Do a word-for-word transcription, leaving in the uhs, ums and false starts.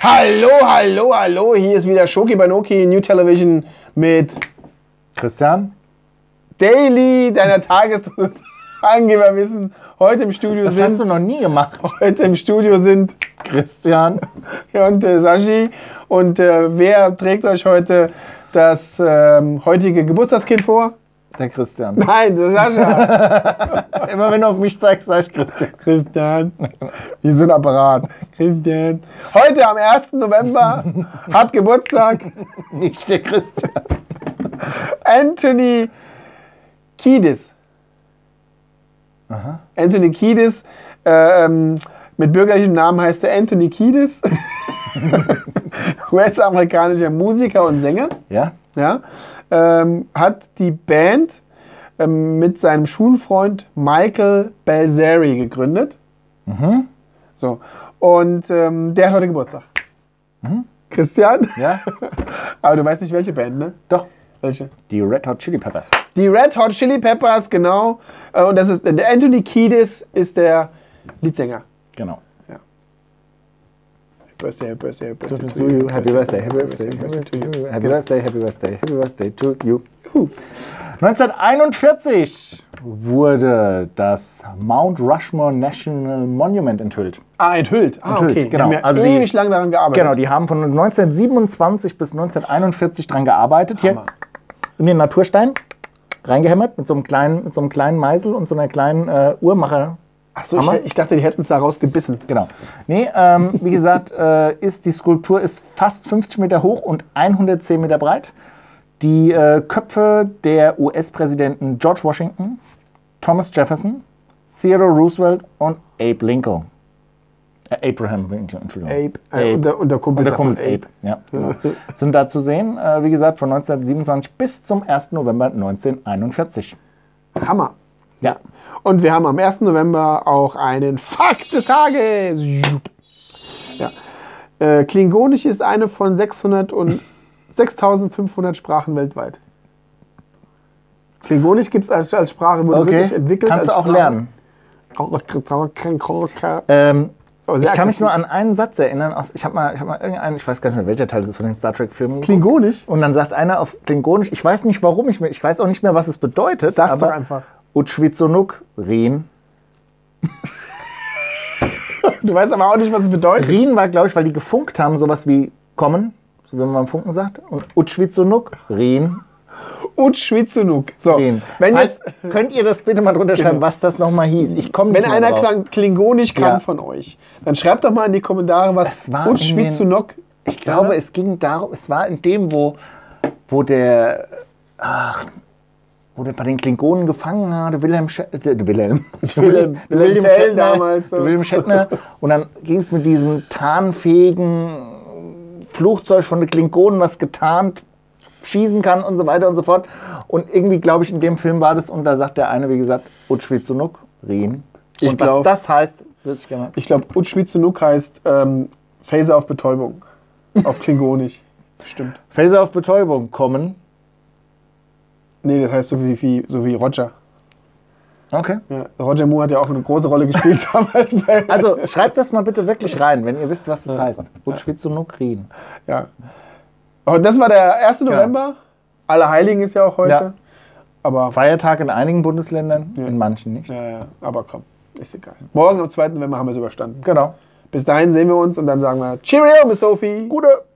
Hallo, hallo, hallo, hier ist wieder Schoki Banoki New Television mit Christian. Daily, deiner Tagesangeberwissen. Heute im Studio das sind... Das hast du noch nie gemacht. Heute im Studio sind Christian und äh, Sashi. Und äh, wer trägt euch heute das ähm, heutige Geburtstagskind vor? Der Christian. Nein, der Sascha. Immer wenn du auf mich zeigst, sag ich Christian. Christian. Wie so ein Apparat. Christian. Heute am ersten November hat Geburtstag Nicht der Christian. Anthony Kiedis. Aha. Anthony Kiedis. Äh, ähm, mit bürgerlichem Namen heißt er Anthony Kiedis. U S-amerikanischer Musiker und Sänger. Ja? Ja, ähm, hat die Band ähm, mit seinem Schulfreund Michael Balsari gegründet. Mhm. So. Und ähm, der hat heute Geburtstag. Mhm. Christian? Ja? Aber du weißt nicht, welche Band, ne? Doch. Welche? Die Red Hot Chili Peppers. Die Red Hot Chili Peppers, genau. Äh, und das ist der Anthony Kiedis ist der Leadsänger. Genau. Birthday, Birthday, Birthday To you. Happy Birthday, Happy Birthday, Happy Birthday, Happy Birthday, Happy Birthday, Happy Birthday to you. neunzehnhunderteinundvierzig wurde das Mount Rushmore National Monument enthüllt. Ah, enthüllt. Ah, enthüllt, okay. genau. Die haben ja Also ewig die, lang daran gearbeitet. Genau, die haben von neunzehnhundertsiebenundzwanzig bis neunzehnhunderteinundvierzig dran gearbeitet. Hier Hammer. in den Naturstein reingehämmert mit so einem kleinen, mit so einem kleinen Meißel und so einer kleinen äh, Uhrmacher. Ach so, ich, ich dachte, die hätten es da rausgebissen. Genau. Nee, ähm, wie gesagt, äh, ist, die Skulptur ist fast fünfzig Meter hoch und hundertzehn Meter breit. Die äh, Köpfe der U S-Präsidenten George Washington, Thomas Jefferson, Theodore Roosevelt und Abe Lincoln. Äh, Abraham Lincoln, Entschuldigung. Abe. Äh, und der, und der Kumpel, und der Kumpel ist Abe. Ja, genau. Sind da zu sehen, äh, wie gesagt, von neunzehnhundertsiebenundzwanzig bis zum ersten November neunzehnhunderteinundvierzig. Hammer. Ja. Und wir haben am ersten November auch einen Fakt des Tages. Ja. Äh, Klingonisch ist eine von sechshundert und sechstausendfünfhundert Sprachen weltweit. Klingonisch gibt es als, als Sprache, wurde Okay. wirklich entwickelt. Kannst du als auch lernen. Ähm, Oh, ich kann mich nur an einen Satz erinnern. Aus, ich habe mal, ich hab mal irgendeinen, ich weiß gar nicht mehr, welcher Teil das ist von den Star Trek-Filmen. Klingonisch? Und dann sagt einer auf Klingonisch, ich weiß nicht warum, ich, ich weiß auch nicht mehr, was es bedeutet. Sag's aber doch einfach. Utschwitsunuk, Rien. Du weißt aber auch nicht, was es bedeutet. Rien war, glaube ich, weil die gefunkt haben, sowas wie kommen, so wie man beim Funken sagt. Und Utschwitsunuk, Rien. Utschwitsunuk. So, Rien. wenn Falls, jetzt, könnt ihr das bitte mal drunter schreiben, Genau. was das nochmal hieß? Ich komme wenn nicht mehr einer drauf. Klang- Klingonisch kann Ja. von euch, dann schreibt doch mal in die Kommentare, was Es war in Utschwitsunuk. Ich glaube, es ging darum, es war in dem, wo, wo der, ach, wo der bei den Klingonen gefangen hatte, Wilhelm, Sch äh, Wilhelm, Wilhelm- Wilhelm Tell damals so. Wilhelm Shatner. Und dann ging es mit diesem tarnfähigen Flugzeug von den Klingonen, was getarnt schießen kann und so weiter und so fort. Und irgendwie, glaube ich, in dem Film war das, und da sagt der eine, wie gesagt, Utschwitsunuk, Rien. Ich Und glaub- was das heißt, würde ich gerne mal. Ich glaube, Utschwitsunuk heißt ähm, Phase auf Betäubung. Auf Klingonisch. Stimmt. Phaser auf Betäubung kommen. Nee, das heißt so wie, wie, so wie Roger. Okay. Ja, Roger Moore hat ja auch eine große Rolle gespielt damals. Bei, Also schreibt das mal bitte wirklich rein, wenn ihr wisst, was das heißt. Utschwitsunuk, Rien. ja. Und das war der erste November. Allerheiligen ist ja auch heute. Ja. Aber, Feiertag in einigen Bundesländern, in manchen nicht. ja, ja, aber komm, ist egal. Morgen am zweiten November haben wir es überstanden. Genau. Bis dahin sehen wir uns und dann sagen wir Cheerio, Miss Sophie. Gute.